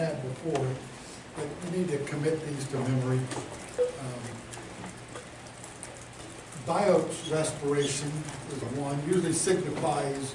had before, but you need to commit these to memory. Biopsy respiration is one, usually signifies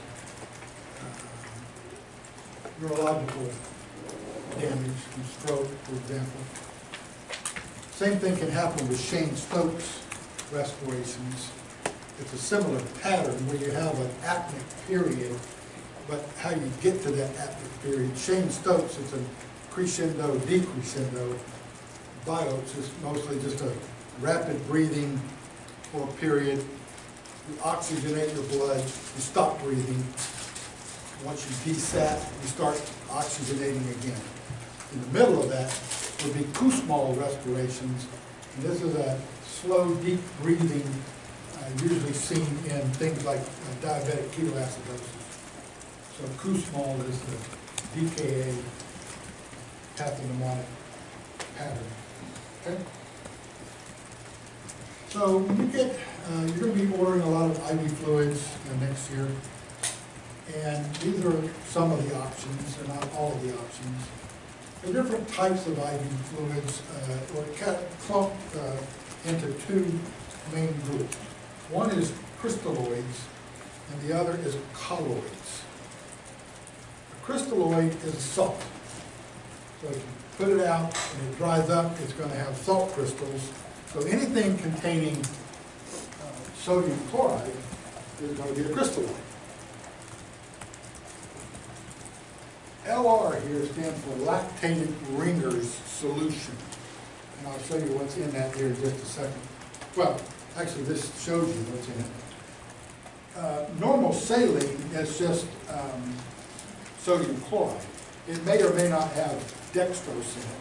neurological damage from stroke, for example. Same thing can happen with Cheyne-Stokes respirations. It's a similar pattern where you have an apneic period, but how you get to that apneic period. Cheyne-Stokes, it's a crescendo, decrescendo. Biopsy is mostly just a rapid breathing for a period. You oxygenate your blood, you stop breathing. Once you desat, you start oxygenating again. In the middle of that would be Kussmaul respirations. And this is a slow, deep breathing, usually seen in things like diabetic ketoacidosis. So Kussmaul is the DKA pathognomonic pattern. Okay? So when you get, you're going to be ordering a lot of IV fluids next year. And these are some of the options, and not all of the options. There are different types of IV fluids, or clumped into two main groups. One is crystalloids, and the other is colloids. A crystalloid is a salt. So if you put it out and it dries up, it's going to have salt crystals. So anything containing sodium chloride is going to be a crystalloid. LR here stands for lactated Ringer's solution. And I'll show you what's in that here in just a second. Well, actually this shows you what's in it. Normal saline is just sodium chloride. It may or may not have dextrose in it.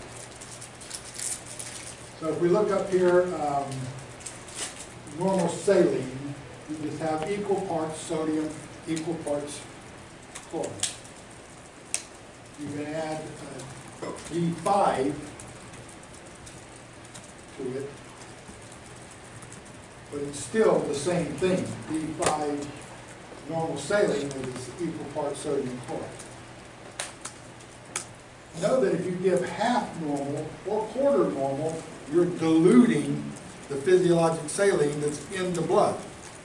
So if we look up here, normal saline, you just have equal parts sodium, equal parts chloride. You can add D5 to it, but it's still the same thing. D5 normal saline is equal parts sodium chloride. Know that if you give half normal or quarter normal, you're diluting the physiologic saline that's in the blood.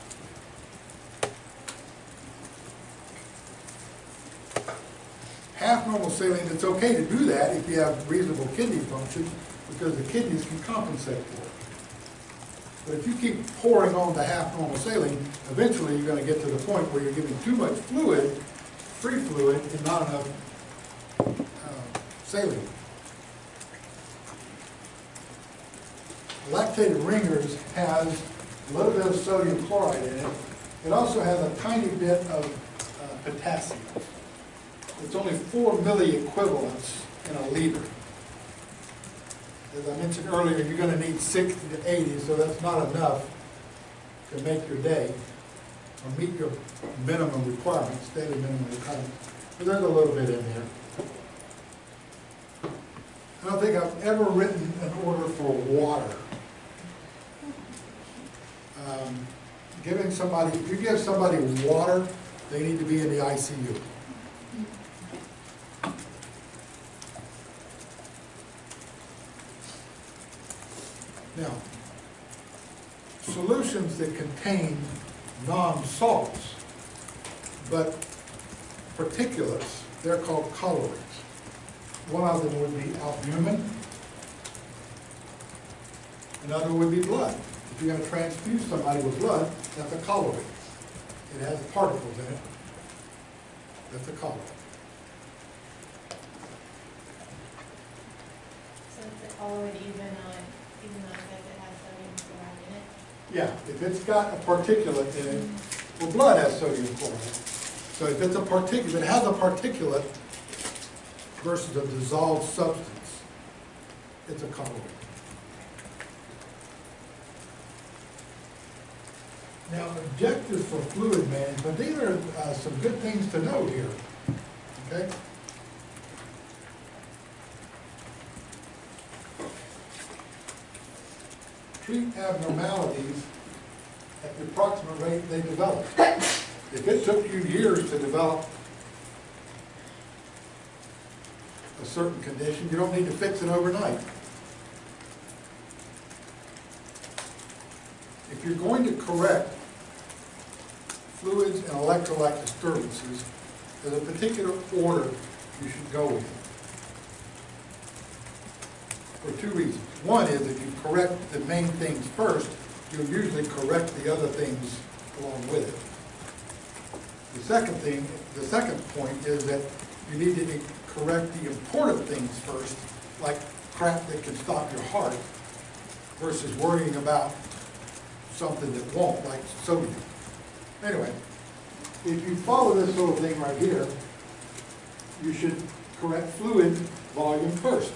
Half normal saline, it's okay to do that if you have reasonable kidney function because the kidneys can compensate for it. But if you keep pouring on the half normal saline, eventually you're going to get to the point where you're giving too much fluid, free fluid, and not enough saline. Lactated Ringer's has a little bit of sodium chloride in it. It also has a tiny bit of potassium. It's only 4 milliequivalents in a liter. As I mentioned earlier, you're going to need 60 to 80, so that's not enough to make your day or meet your minimum requirements, daily minimum requirements. But there's a little bit in there. I don't think I've ever written an order for water. Giving somebody, if you give somebody water, they need to be in the ICU. Now, solutions that contain non-salts, but particulates, they're called colloids. One of them would be albumin, another would be blood. If you're going to transfuse somebody with blood, that's a colloid. It has particles in it. That's a colloid. So it's a colloid even though it has sodium chloride in it? Yeah, if it's got a particulate in it, well, blood has sodium chloride. So if it's a particulate, if it has a particulate versus a dissolved substance, it's a colloid. Now, objectives for fluid management, these are some good things to know here, okay? Treat abnormalities at the approximate rate they develop. If it took you years to develop a certain condition, you don't need to fix it overnight. If you're going to correct fluids and electrolyte disturbances, there's a particular order you should go in. For two reasons. One is if you correct the main things first, you'll usually correct the other things along with it. The second point is that you need to correct the important things first, like crap that can stop your heart, versus worrying about something that won't, like sodium. Anyway, if you follow this little thing right here, you should correct fluid volume first.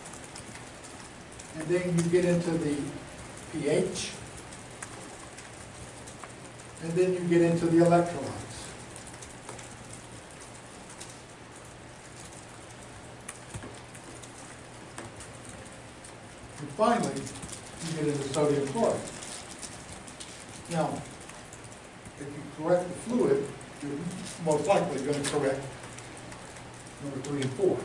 And then you get into the pH, and then you get into the electrolytes. And finally, you get into sodium chloride. Now, if you correct the fluid, you're most likely going to correct number 3 and 4.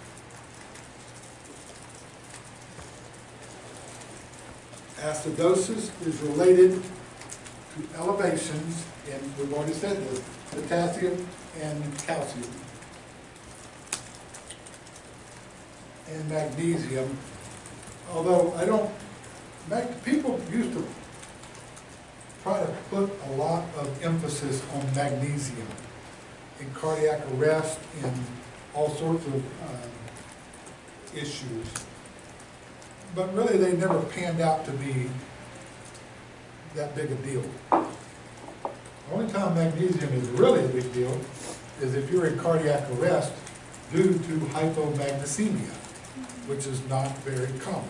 Acidosis is related to elevations in, we've already said this, potassium and calcium and magnesium. Although people used to try to put a lot of emphasis on magnesium in cardiac arrest and all sorts of issues. But really, they never panned out to be that big a deal. The only time magnesium is really a big deal is if you're in cardiac arrest due to hypomagnesemia, which is not very common.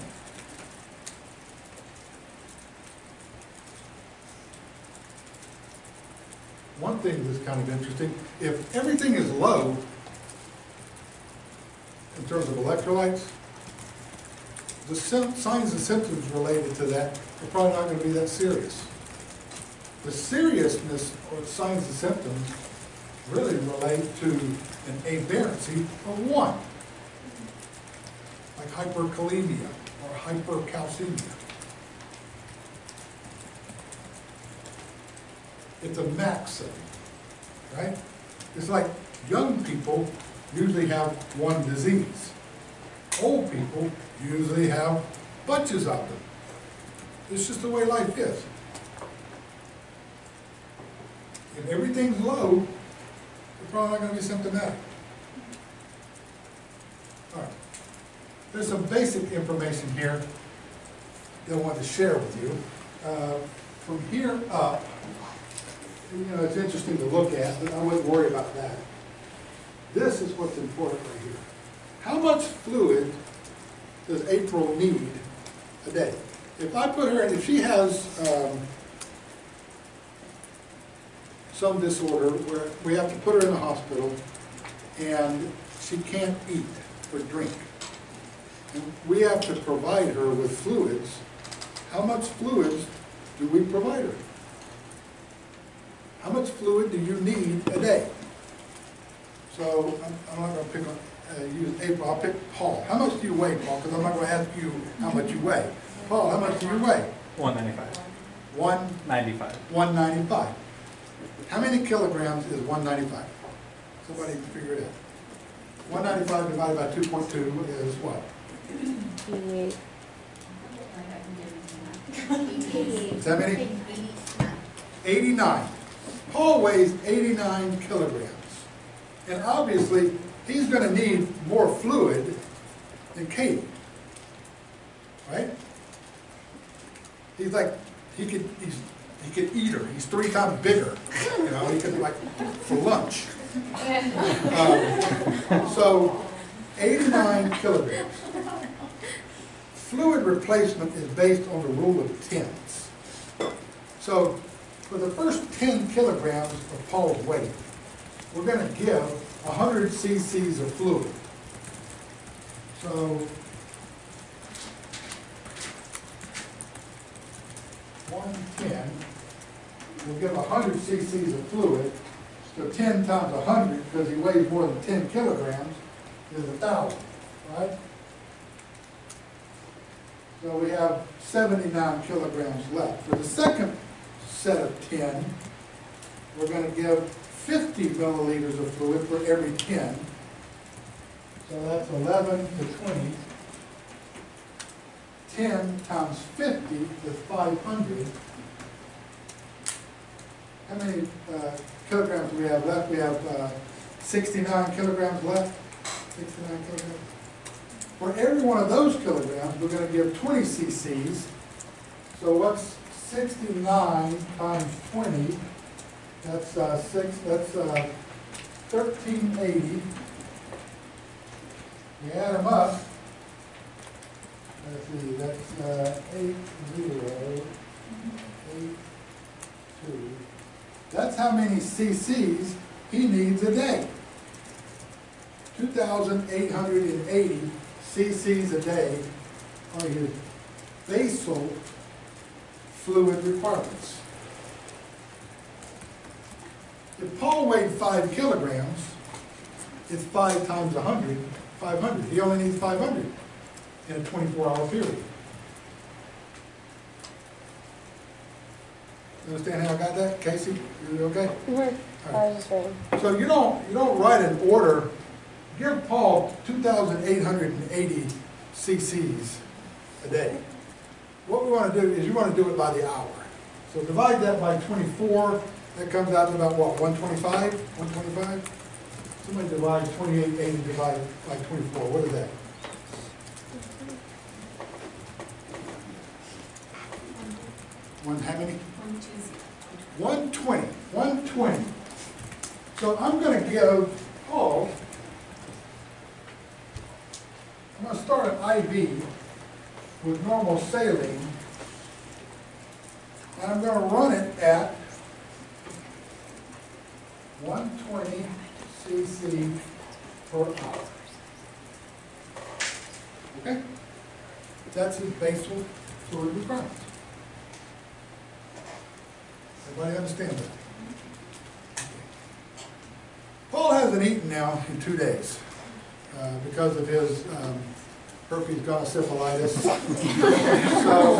One thing that's kind of interesting, if everything is low in terms of electrolytes, the signs and symptoms related to that are probably not going to be that serious. The seriousness or signs and symptoms really relate to an aberrancy of 1, like hyperkalemia or hypercalcemia. It's a max setting, right? It's like young people usually have one disease. Old people usually have bunches of them. It's just the way life is. If everything's low, you're probably not going to be symptomatic. All right. There's some basic information here that I want to share with you. From here up, you know, it's interesting to look at, but I wouldn't worry about that. This is what's important right here. How much fluid does April need a day? If I put her in, if she has some disorder where we have to put her in the hospital and she can't eat or drink, and we have to provide her with fluids, how much fluids do we provide her? How much fluid do you need a day? So I'm not going to pick on, use April, I'll pick Paul. How much do you weigh, Paul? Because I'm not going to ask you how much you weigh. Paul, how much do you weigh? 195. 195. 195. How many kilograms is 195? Somebody figure it out. 195 divided by 2.2 is what? 88. Is that many? 89. Paul weighs 89 kilograms. And obviously, he's going to need more fluid than Katie. Right? He's like, he could eat her. He's 3 times bigger. You know, he could, like, for lunch. So, 89 kilograms. Fluid replacement is based on the rule of tens. So, for the first 10 kilograms of Paul's weight, we're going to give 100 cc's of fluid. So, 110, we'll give 100 cc's of fluid. So 10 times 100, because he weighs more than 10 kilograms, is 1,000. right? So we have 79 kilograms left. For the second set of 10, we're going to give 50 milliliters of fluid for every 10. So that's 11 to 20. 10 times 50 is 500. How many kilograms do we have left? We have 69 kilograms left. 69 kilograms. For every one of those kilograms, we're going to give 20 cc's. So what's 69 times 20? That's 1380. We add them up. Let's see, that's 80, 82. That's how many cc's he needs a day. 2,880 cc's a day are his basal fluid requirements. If Paul weighed 5 kilograms, it's 5 times 100, 500. He only needs 500 in a 24-hour period. You understand how I got that, Casey? You okay? Mm-hmm. Right. I was just writing. So you don't write an order. Give Paul 2,880 cc's a day. What we want to do is you want to do it by the hour. So divide that by 24. That comes out to about what, 125? 125? Somebody divide 2880 divided by 24. What is that? How many? 120. 120. So I'm going to give Paul, I'm going to start an IV with normal saline, and I'm going to run it at 120 cc per hour. Okay? That's his basal fluid requirement. Everybody understand that? Paul hasn't eaten now in 2 days because of his herpes gonosyphilitis. So,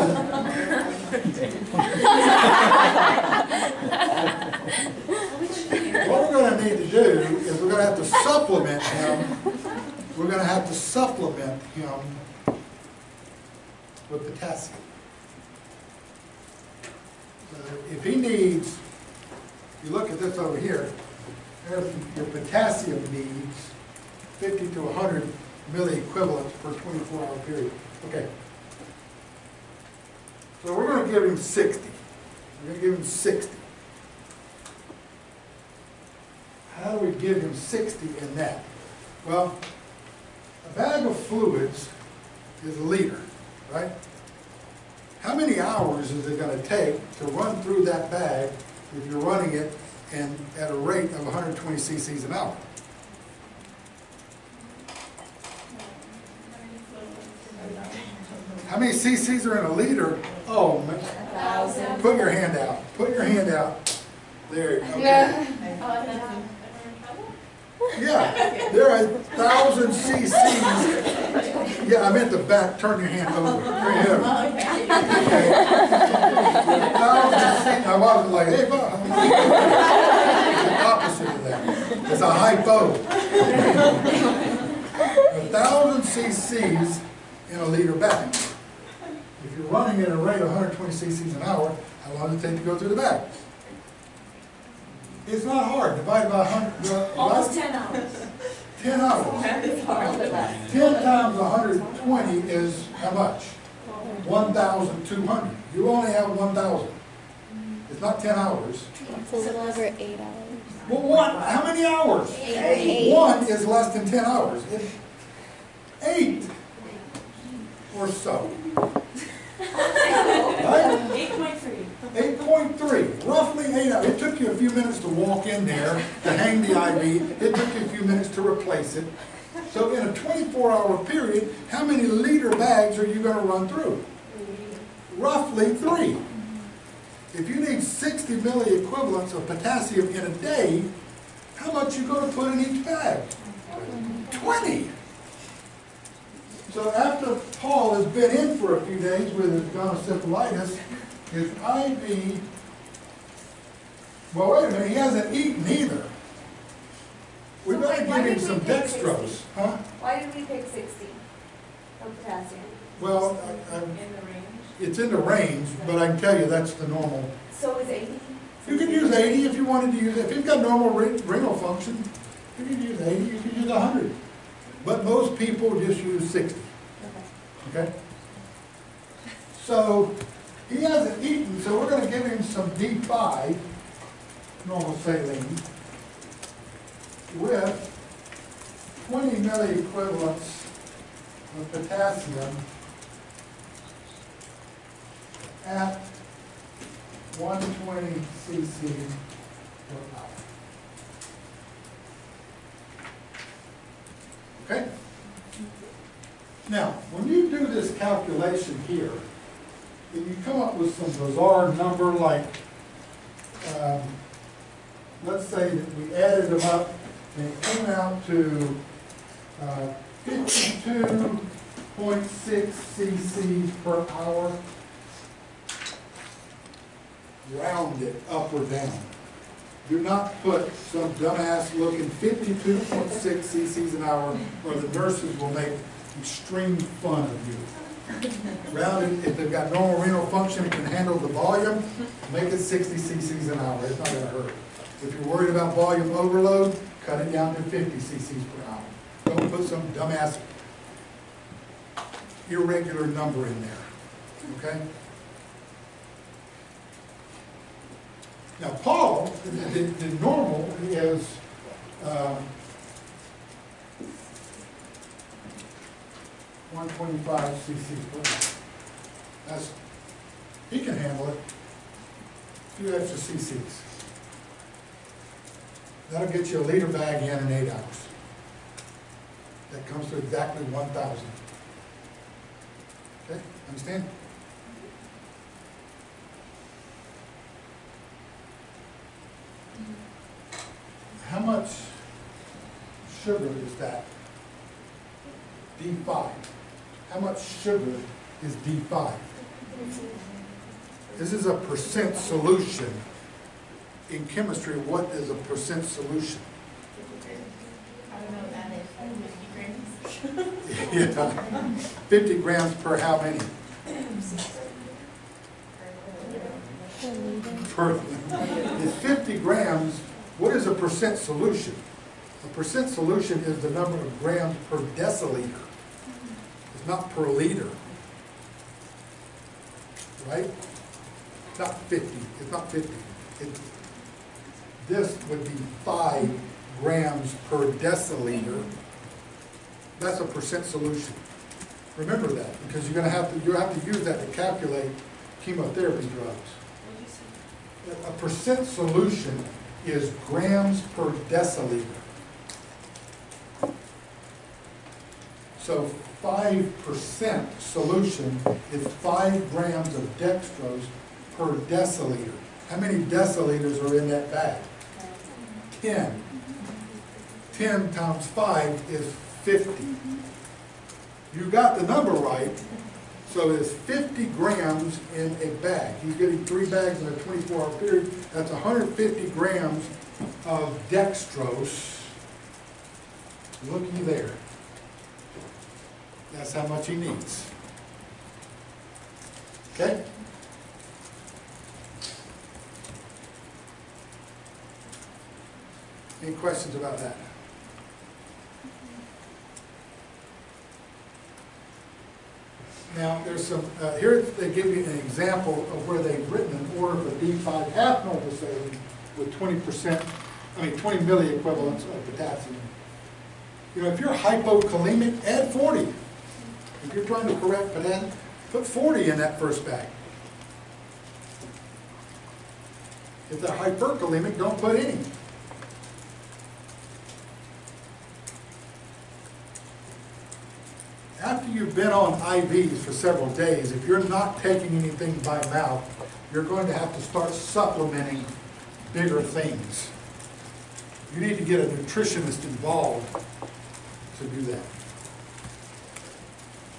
what we're going to need to do is we're going to have to supplement him. We're going to have to supplement him with potassium. If he needs, you look at this over here, there's your potassium needs 50 to 100 milliequivalents per 24-hour period. Okay. So we're going to give him 60. We're going to give him 60. How do we give him 60 in that? Well, a bag of fluids is a liter, right? How many hours is it going to take to run through that bag if you're running it and at a rate of 120 cc's an hour? How many cc's are in a liter? Oh, man. 1,000. Put your hand out. Put your hand out. There. Okay. Yeah, there are 1,000 cc's. Yeah, I meant the back. Turn your hand over. Turn your hand over. Okay. 1,000 cc's. I wasn't like, hey, Bob. The opposite of that. It's a hypo. 1,000 cc's in a liter bag. If you're running at a rate of 120 cc's an hour, how long does it take to go through the bag? It's not hard. Divide by 100. Almost 10 hours. 10 hours. 10 times 120 is how much? 1,200. You only have 1,000. It's not 10 hours. It's a little over 8 hours. Well, what? How many hours? 8. 1 is less than 10 hours. It's 8 or so. Right? 8.3. 8.3, roughly 8 hours. It took you a few minutes to walk in there, to hang the IV. It took you a few minutes to replace it. So in a 24-hour period, how many liter bags are you going to run through? Roughly 3. If you need 60 milliequivalents of potassium in a day, how much are you going to put in each bag? 20. So after Paul has been in for a few days with his gonosyphilitis, his IV, well, wait a minute, he hasn't eaten either. We So better why give him did we some pick dextrose, 60? huh? Why did we pick 60 of potassium? Well, In the range. it's in the range, but I can tell you that's the normal. So is 80? You can use 80 if you wanted to use it. If you've got normal renal function, you can use 80, you can use 100. But most people just use 60, Okay. okay? So, he hasn't eaten, so we're gonna give him some D5, normal saline, with 20 milliequivalents of potassium at 120 cc per hour. Okay? Now, when you do this calculation here, and you come up with some bizarre number like, let's say that we added them up and it came out to 52.6 cc per hour. Round it up or down. Do not put some dumbass looking 52.6 cc's an hour, or the nurses will make extreme fun of you. Round it, if they've got normal renal function, can handle the volume, make it 60 cc's an hour, it's not gonna hurt. If you're worried about volume overload, cut it down to 50 cc's per hour. Don't put some dumbass irregular number in there, okay? Now, Paul, the normal is 125 cc's per hour. That's, he can handle it. A few extra cc's. That'll get you a liter bag in 8 hours. That comes to exactly 1,000. Okay, understand? How much sugar is that? D5. How much sugar is D5? This is a percent solution. In chemistry, what is a percent solution? I don't know what that is, 50 grams. Yeah, 50 grams per how many? Per, it's 50 grams. What is a percent solution? A percent solution is the number of grams per deciliter. It's not per liter. Right? It's not 50. It's not 50. This would be 5 grams per deciliter. That's a percent solution. Remember that, because you have to use that to calculate chemotherapy drugs. A percent solution is grams per deciliter. So 5% solution is 5 grams of dextrose per deciliter. How many deciliters are in that bag? 10. 10 times 5 is 50. You got the number right. So there's 50 grams in a bag. He's getting 3 bags in a 24-hour period. That's 150 grams of dextrose. Looky there. That's how much he needs. Okay? Any questions about that? Now, there's some, here they give you an example of where they've written an order for D5 half normal saline with 20 milliequivalents of potassium. You know, if you're hypokalemic, add 40. If you're trying to correct potassium, put 40 in that first bag. If they're hyperkalemic, don't put any. After you've been on IVs for several days, if you're not taking anything by mouth, you're going to have to start supplementing bigger things. You need to get a nutritionist involved to do that.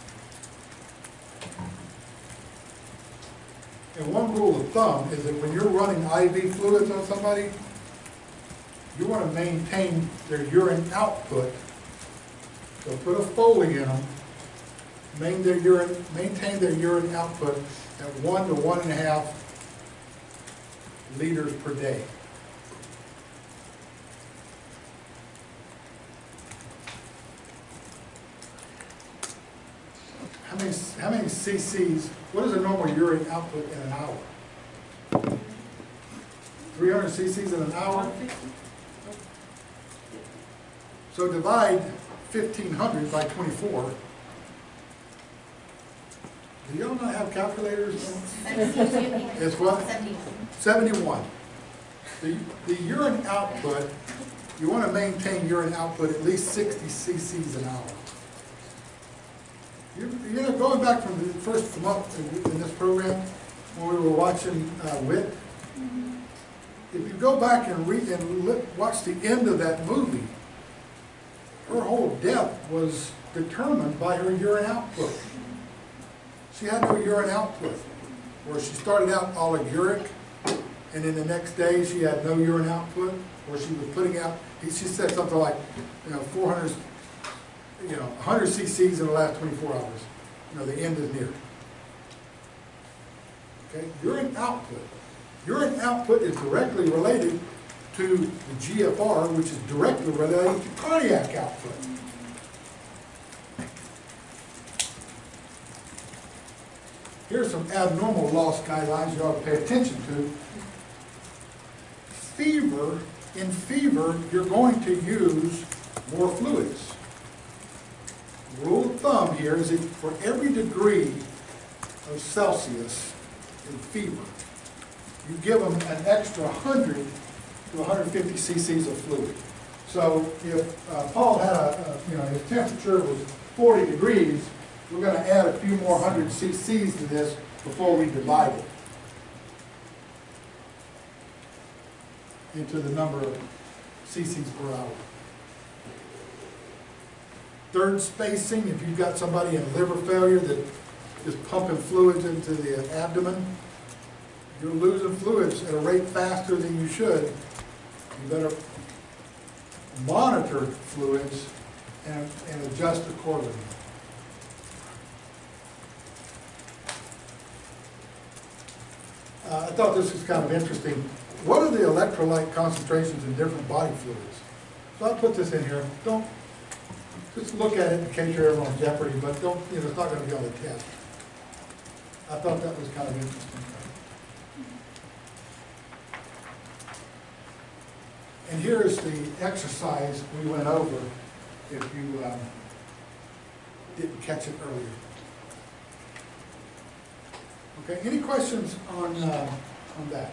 And one rule of thumb is that when you're running IV fluids on somebody, you want to maintain their urine output. So put a Foley in them, maintain their urine output at 1 to 1.5 liters per day. How many cc's, what is a normal urine output in an hour? 300 cc's in an hour? So divide 1,500 by 24. Do y'all not have calculators? It's what? 71. The urine output, you want to maintain urine output at least 60 cc's an hour. You know, going back from the first month in this program, when we were watching WIT, if you go back and watch the end of that movie, her whole death was determined by her urine output. She had no urine output, where she started out oliguric, and then the next day she had no urine output, or she was putting out, she said something like, 400, 100 cc's in the last 24 hours. The end is near. Okay, urine output. Urine output is directly related to the GFR, which is directly related to cardiac output. Here's some abnormal loss guidelines you ought to pay attention to. Fever, in fever, you're going to use more fluids. The rule of thumb here is that for every degree of Celsius in fever, you give them an extra 100 to 150 cc's of fluid. So if Paul had his temperature was 40 degrees, we're going to add a few more 100 cc's to this before we divide it into the number of cc's per hour. Third spacing, if you've got somebody in liver failure that is pumping fluids into the abdomen, you're losing fluids at a rate faster than you should. You better monitor fluids and adjust accordingly. I thought this was kind of interesting. What are the electrolyte concentrations in different body fluids? So I'll put this in here. Don't just look at it in case you're ever on Jeopardy, but don't, it's not going to be on the test. I thought that was kind of interesting. And here is the exercise we went over if you didn't catch it earlier. Okay, any questions on that?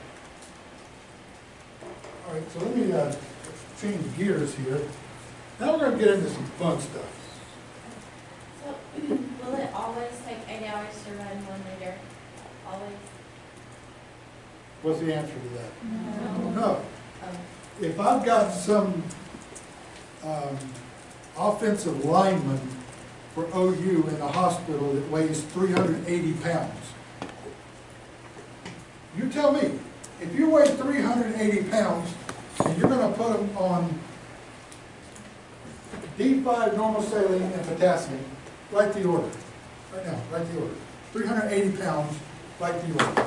All right, so let me change gears here. Now we're going to get into some fun stuff. So, will it always take 8 hours to run 1 liter? Always? What's the answer to that? No. No. If I've got some offensive lineman for OU in the hospital that weighs 380 pounds, you tell me, if you weigh 380 pounds and you're going to put him on D5 normal saline and potassium, write the order. Right now, write the order. 380 pounds, write the order.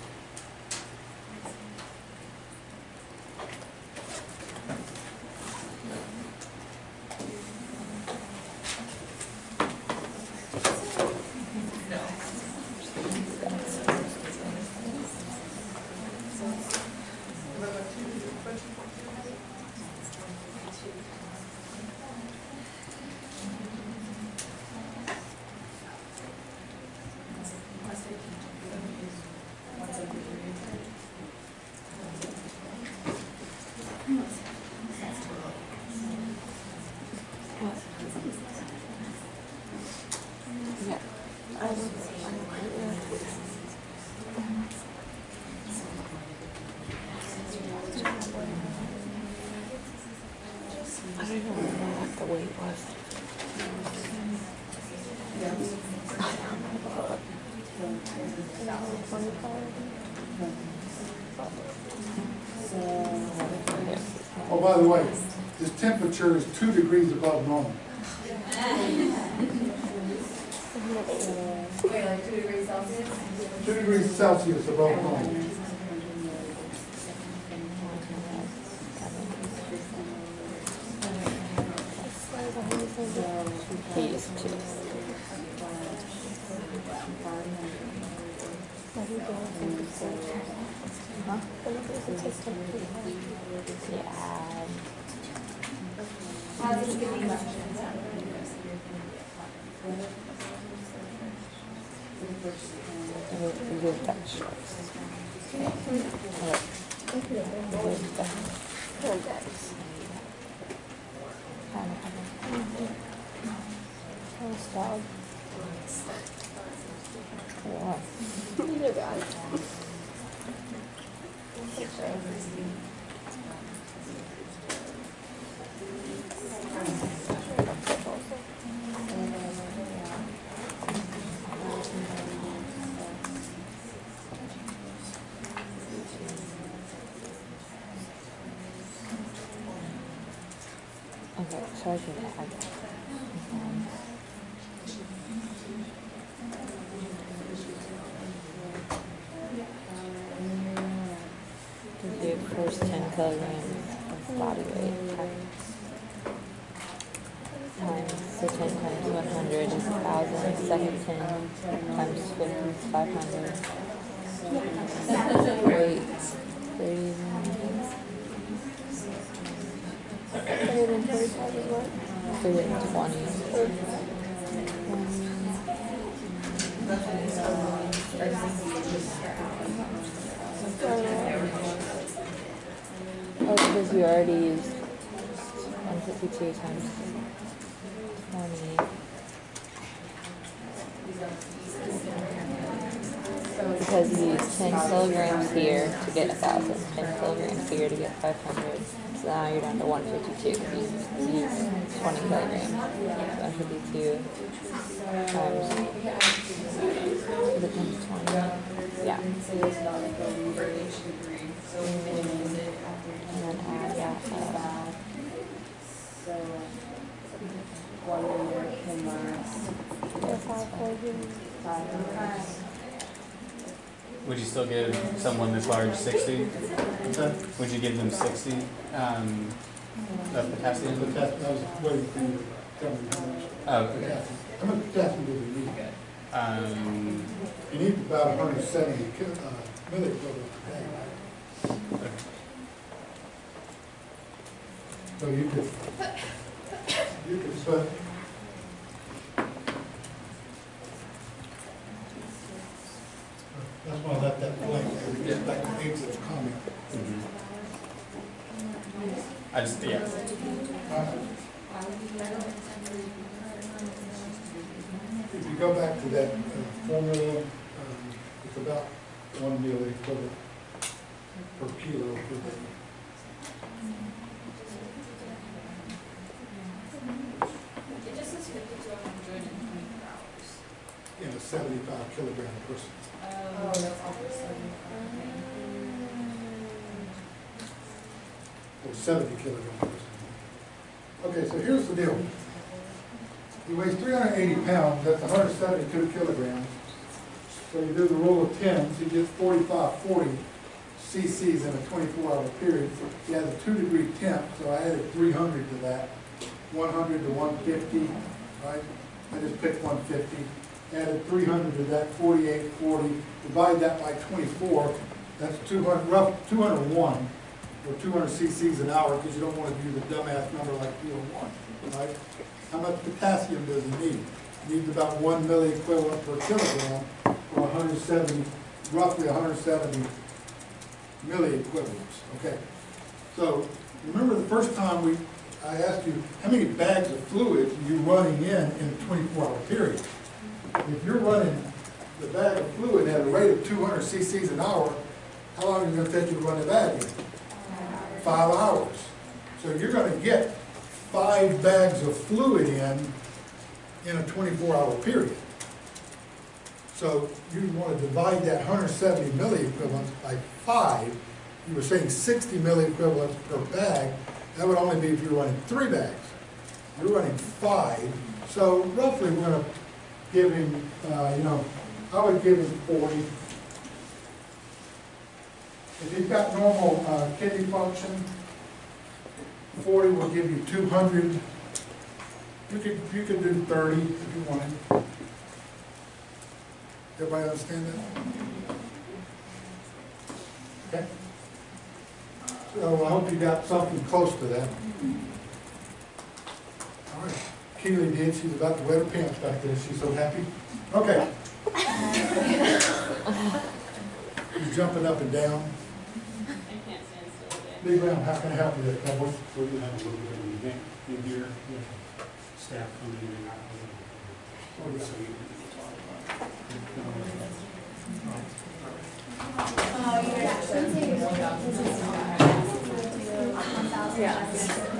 I don't even know what the weight was. Oh, by the way, this temperature is 2 degrees above normal. Wait, like 2 degrees Celsius? 2 degrees Celsius above normal. These two. Huh? Yeah. How's this giving you? With that shorts. With that. Dog. Yeah. Either guy. Okay, so I should add that. Do first 10 kilograms of body weight times, so 10 times 100 is 1,000, second 10 times 50 is 500. Weight 20. Oh, because you already used 152 times 20. Because you used 10 kilograms here to get 1,000, 10 kilograms here to get 500. So now you're down to 152 because you used 20 kilograms. 152 times, is it times 20? Yeah. And then add that Would you still give someone this large 60? Okay. Would you give them 60 of potassium? But that, I was waiting for you to tell me how much. Oh, okay. Potassium. How much potassium do we need? You need about 170 milliequivalent per day, right? So you could put, that's why I left that blank there, because back to Ainsley's comment. I just, yeah. If you go back to that formula, it's about 1 milliequivalent per kilo per day. It just says 50 to 124 hours. In a 75 kilogram person. Oh, that's all for 75. Or 70 kilogram person. Okay, so here's the deal. He weighs 380 pounds, that's 172 kilograms. So you do the rule of 10, so you get 40 cc's in a 24-hour period. He has a 2-degree temp, so I added 300 to that. 100 to 150, right? I just picked 150. Added 300 to that, 4840. Divide that by 24, that's 201, or 200 cc's an hour, because you don't want to do the dumbass number like 201, right? How much potassium does he need? He needs about 1 milliequivalent per kilogram, or 170, roughly 170 milliequivalents. Okay. So remember the first time I asked you how many bags of fluid you're running in a 24-hour period. If you're running the bag of fluid at a rate of 200 cc's an hour, how long is it going to take you to run the bag in? 5 hours. So you're going to get 5 bags of fluid in a 24-hour period. So you want to divide that 170 milliequivalents by 5. You were saying 60 milliequivalents per bag. That would only be if you're running 3 bags. You're running 5. So roughly we're going to give him, I would give him 40. If he's got normal kidney function, 40 will give you 200. You could do 30 if you wanted. Everybody understand that? Okay. So I hope you got something close to that. All right. Keely did. She's about to wet her pants back there. She's so happy. Okay. He's jumping up and down. I can't stand still today. Big Brown, how can I help you there, Cowboy? We're gonna have a little bit of an event in here, staff coming in and out. So you can talk about Oh, you guys. Yeah. Yeah.